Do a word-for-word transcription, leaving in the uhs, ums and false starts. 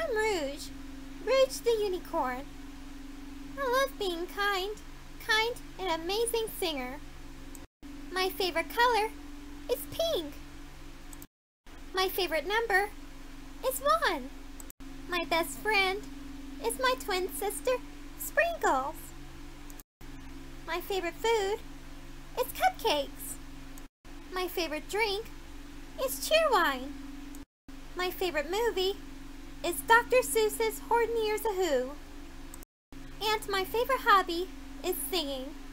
I'm Rouge, Rouge the unicorn. I love being kind, kind and amazing singer. My favorite color is pink. My favorite number is one. My best friend is my twin sister, Sprinkles. My favorite food is cupcakes. My favorite drink is cheerwine. My favorite movie is Doctor Seuss's Horton Hears a Who. And my favorite hobby is singing.